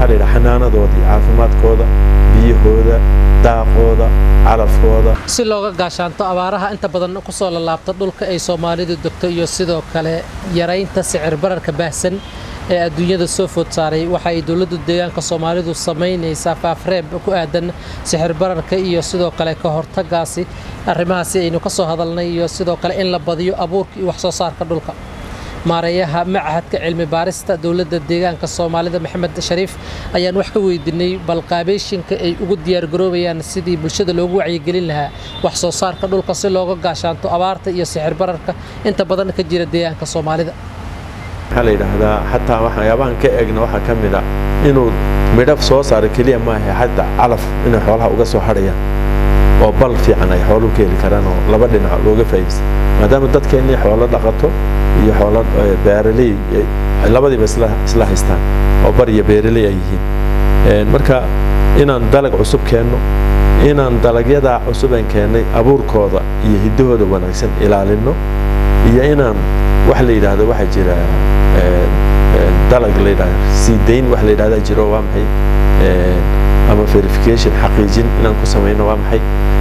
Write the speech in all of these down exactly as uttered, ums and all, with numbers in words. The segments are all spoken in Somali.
حليل حنانة ودي عافمات كودا بيهودا داقودا calafkooda si looga gaashaanto abaaraha inta badan ku soo laabta dhulka ay Soomaalidu degto iyo sidoo kale yareynta sicir bararka baahsan ee adduunyada soo food saaray waxa ay dawladda deegaanka Soomaalidu sameynaysaa faafreeb ku aadan sicir bararka iyo sidoo kale ka hortagaasi arrimahaasi aynu ka soo hadalnay iyo sidoo kale in la badiyo abuurka iyo wax soo saarka dhulka maareeyaha macahadka cilmi baarista dawladda deegaanka Soomaalida Maxamed Shariif ayaan wax ka weydiinay bal qaabeyshinka ay ugu diyaar garoobayaan sidii bulshada loogu wacyigelin lahaa wax soo saarka dhulka si looga gaashaanto abaarta iyo sicir bararka inta badan ka jira deegaanka Soomaalida waxa la yiraahdaa hatta waxyaabahan ka eegna waxa kamid ah inuu midab soo saaro kaliya ma aha hatta calaf inay xoolaha uga soo harayaan oo bal fiican ay xooluhu ka heli karaan oo laba dhinac looga faa'iideysto maadaama dadkeenii xoolo dhaqato iyo xoolo beeraley labadiiba isla isla haystaan oo bariya beeraley ay yihiin een marka inaan dalag cusub keeno inaan dalagyada cusub aan keenay abuurkooda iyo hidahooda wanaagsan ilaalino iyo inaan wax la yiraahdo waxa jira ee dalag la yiraahdo siideyn wax la yiraahdo jiro waa maxay ee ama verification xaqiijin inaan ku sameeyno waa maxay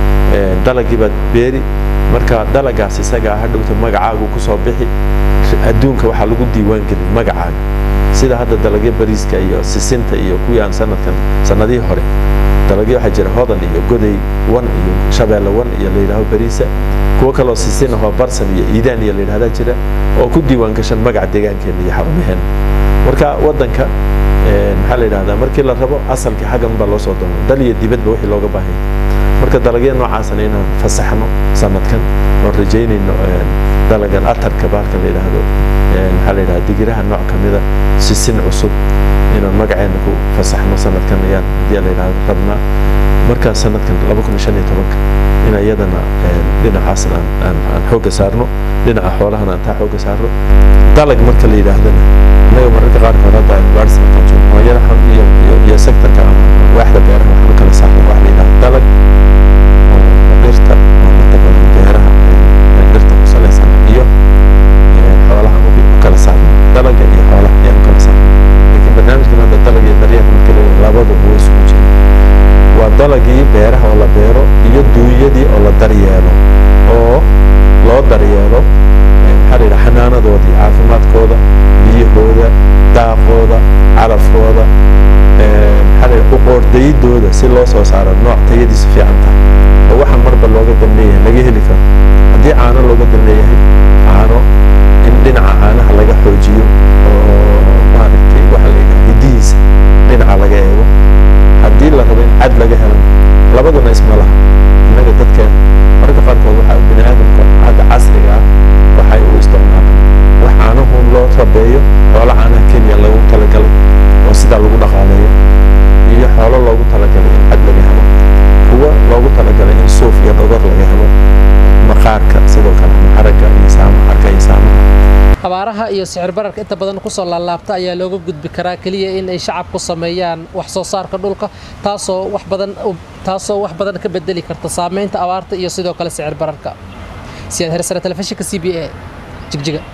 ee dalagiba beeri marka dalagaas isaga hadhowta magacaagu ku soo bixi adduunka waxa lagu diiwaan gelin magacaaga sida hadda dalagyo bariiska iyo sisinta iyo kuwii aan sanadkan sanadii hore dalagyo waxa jira hodan iyo goday wan iyo shabeelle wan iyo la yiraahdo bariisa kuwa kale oo sisin ah barsan iyo iidaan iyo la yiraahdo jira oo ku diiwaan gashan magaca deegaankeena iyo xarumaheen marka wadanka ee waxa la yiraahdaa markii la rabo asalka xagan ba loo soo doono dal iyo dibadba wixii looga baahan marka dalagyo noocaas ah inaan fasaxno sanadkan oo rajaynayno dalagan atarka baalka la yiraahdo ee waxa la yiraahdaa digiraha nooc kamida sisin cusub inaan magaceena ku fasaxno sanadkan ayaan hadii la yiraahdo rabna marka sanadkan laba kun iyo shan iyo toban in ayadana dhinacaas aan aan xooga saarno dhinaca xoolaha aan taa xooga saarno dalag marka la yiraahdana anaga marka qaar qorada baarsan ka joogo yara xaq iyo iyo sektorka waaxda beeraha waxa kala saarno wax la yiraahdo dalag dhirta beeraha dhirta ku salaysan iyo xoolaha oo kala saarno dalaga iyo xoolaha ayaan kala saarno laakiin barnaamijkan hadda dalag iyo daryeelka marka labadu way isku jiraan waa dalagii beeraha oo la beero iyo duunyadii oo la daryeelo oo loo daryeelo xariir xanaanadoodii caafimaadkooda biyahooda daaqooda calafkooda ee xariir u qoordaydooda si loo soo saaro nooc tayadiisa fiican tahay oo waxa marba looga dambeeyay laga heli karo hadii caano looga dambeeyay caano in dhinaca caanaha laga xoojiyo oo maaragtay waxa la yiraahdo hidiisa dhinaca laga eego hadii la rabo in cad laga helo labaduna isma laha inaga dadkeen marka qaarkood waxa bini'aadamka hadda casriga ah waxay u isticmaalaan wax caanahu loo tabeeyo xoolo caanaha Kenya lagu talagalay oo sida lagu dhaqaaleeyo iyo xoolo loogu talagalay in cad laga helo kuwa loogu talagalay in suuf iyo dhogor laga helo maqaarka sidoo kale xaraga iyo saamaha arka iyo saamaha abaaraha iyo sicir bararka inta badan ku soo laalaabta ayaa looga gudbi karaa kaliya in ay shacabku sameeyaan wax soo saarka dhulka taasoo wax badan taasoo wax badan ka bedeli karta saameynta abaarta iyo sidoo kale sicir bararka siyad hersare telefishinka C B A jigjiga